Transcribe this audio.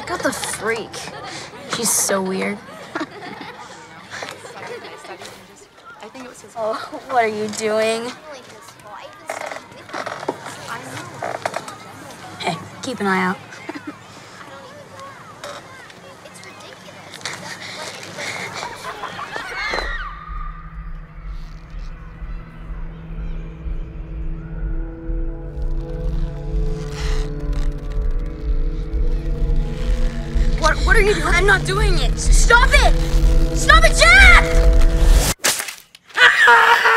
Check out the freak. She's so weird. Oh, what are you doing? Hey, keep an eye out. What are you doing? I'm not doing it. Stop it! Stop it, Jack!